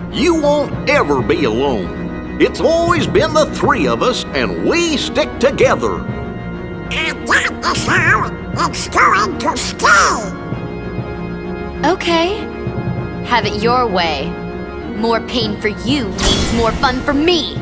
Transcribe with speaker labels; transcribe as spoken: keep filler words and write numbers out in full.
Speaker 1: You won't ever be alone. It's always been the three of us, and we stick together.
Speaker 2: And that is how it's going to stay.
Speaker 3: Okay. Have it your way. More pain for you means more fun for me.